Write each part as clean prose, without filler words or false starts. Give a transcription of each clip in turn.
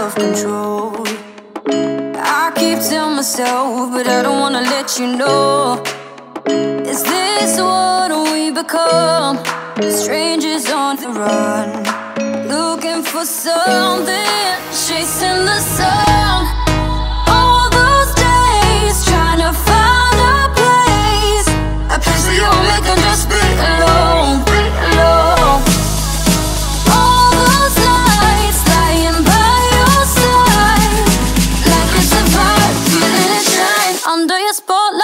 self-control. I keep telling myself, but I don't wanna let you know. Is this what we become? Strangers on the run, looking for something, chasing the sun. All those days trying to find a place where you'll make them just be alone, alone. All those nights lying by your side, like it's a vibe, feeling it shine under your spotlight.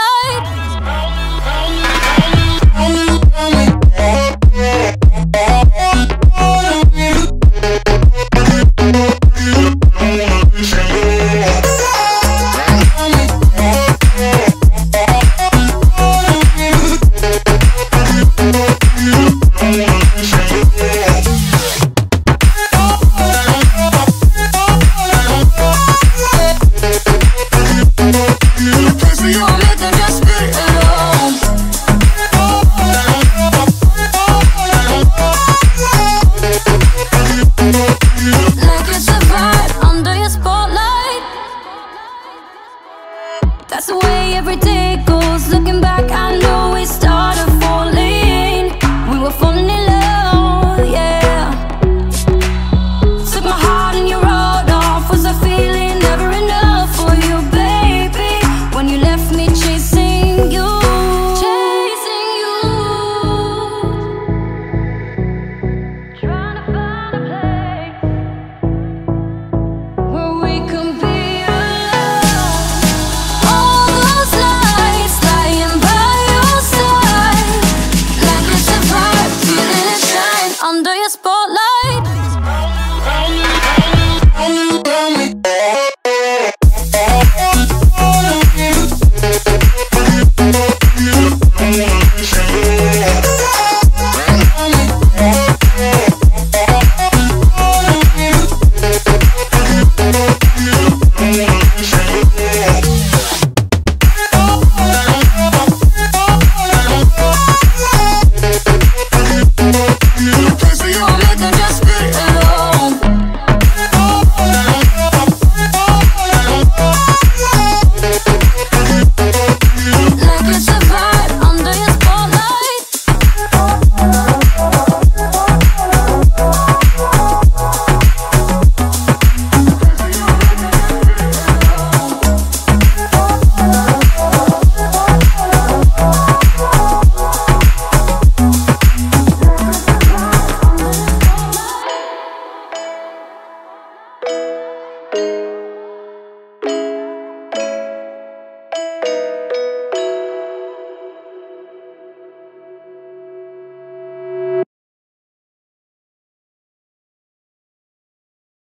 That's the way every day